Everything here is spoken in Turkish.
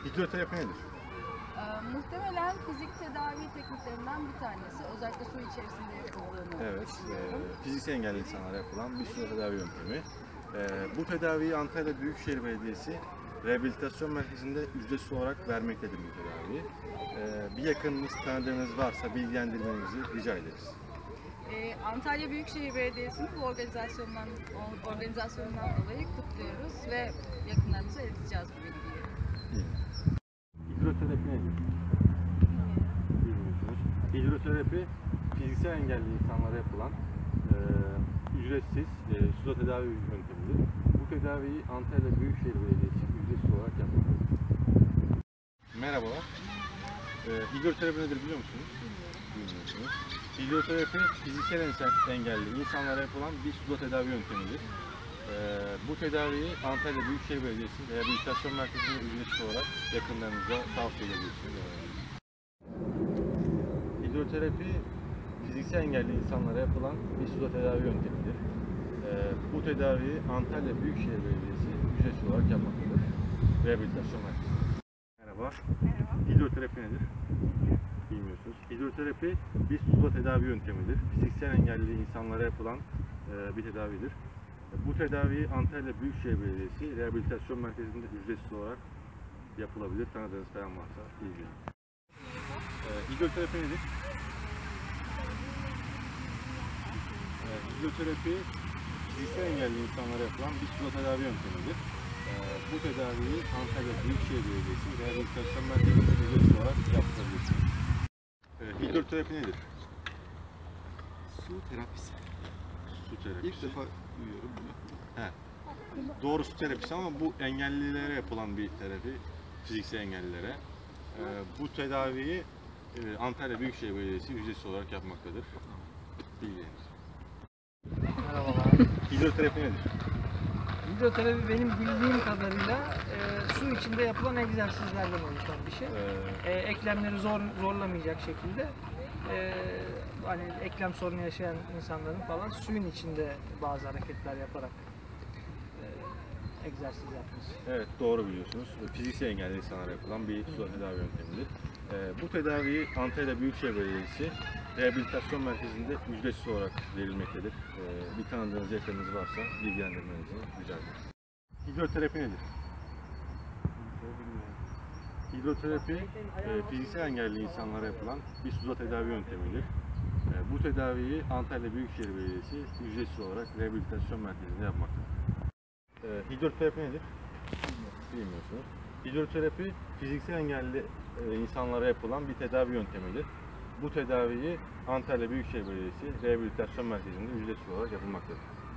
Hidroterapi nedir? Muhtemelen fizik tedavi tekniklerinden bir tanesi. Özellikle su içerisinde yapıldığını Evet, düşünüyorum. fiziksel engelli insanlara yapılan bir su tedavi yöntemi. Bu tedaviyi Antalya Büyükşehir Belediyesi Rehabilitasyon Merkezi'nde ücretsiz olarak vermektedir bu tedaviyi. Bir yakınınız, tanıdığınız varsa bilgilendirmenizi rica ederiz. Antalya Büyükşehir Belediyesi'nin bu organizasyondan dolayı kutluyoruz ve yakınlarımıza ileteceğiz bu bilgiyi. Hidroterapi nedir? Bilmiyorsunuz. Hidroterapi fiziksel engelli insanlara yapılan ücretsiz su tedavi yöntemidir. Bu tedaviyi Antalya Büyükşehir Belediyesi ücretsiz olarak yapmaktadır. Merhabalar. Hidroterapi nedir biliyor musunuz? Bilmiyorsunuz. Hidroterapi fiziksel engelli insanlara yapılan bir su tedavi yöntemidir. Bu tedaviyi Antalya Büyükşehir Belediyesi Rehabilitasyon Merkezi'nde ücretsiz olarak yakınlarınıza tavsiye edebilirsiniz. Hidroterapi fiziksel engelli insanlara yapılan bir su tedavi yöntemidir. Bu tedaviyi Antalya Büyükşehir Belediyesi ücretsiz olarak yapmaktadır. Rehabilitasyon Merkezi. Merhaba. Merhaba. Hidroterapi nedir? Bilmiyorsunuz. Hidroterapi bir su tedavi yöntemidir. Fiziksel engelli insanlara yapılan bir tedavidir. Bu tedaviyi Antalya Büyükşehir Belediyesi Rehabilitasyon Merkezi'nde ücretsiz olarak yapılabilir. Tanıdığınız falan varsa ilgilenin. Hidroterapi nedir? Hidroterapi fiziksel engelli insanlara yapılan bir su tedavi yöntemidir. Bu tedaviyi Antalya Büyükşehir Belediyesi Rehabilitasyon Merkezi'nde ücretsiz olarak yapılabilirsiniz. Hidroterapi nedir? Su terapisi. Su terapisi. İlk defa duyuyorum bunu. He. Doğru, su terapisi ama bu engellilere yapılan bir terapi, fiziksel engellilere. Bu tedaviyi Antalya Büyükşehir Belediyesi ücretsiz olarak yapmaktadır. Bilginiz. Merhabalar. Hidroterapi nedir? Hidroterapi benim bildiğim kadarıyla su içinde yapılan egzersizlerden oluşan bir şey. Eklemleri zorlamayacak şekilde hani eklem sorunu yaşayan insanların falan suyun içinde bazı hareketler yaparak egzersiz yapması. Evet, doğru biliyorsunuz. Fiziksel engelli insanlara yapılan bir su tedavi yöntemidir. Bu tedaviyi Antalya Büyükşehir Belediyesi Rehabilitasyon Merkezi'nde ücretsiz olarak verilmektedir. Bir tanıdığınız yakınınız varsa bilgilendirmenizi rica ederiz. Hidroterapi nedir? Hidroterapi fiziksel engelli insanlara yapılan bir su tedavi yöntemidir. Bu tedaviyi Antalya Büyükşehir Belediyesi ücretsiz olarak Rehabilitasyon Merkezi'nde yapmaktadır. Hidroterapi nedir? Bilmiyorsunuz. Hidroterapi fiziksel engelli insanlara yapılan bir tedavi yöntemidir. Bu tedaviyi Antalya Büyükşehir Belediyesi Rehabilitasyon Merkezi'nde ücretsiz olarak yapılmaktadır.